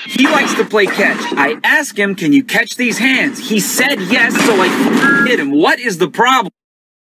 He likes to play catch. I asked him, can you catch these hands? He said yes, so I hit him. What is the problem?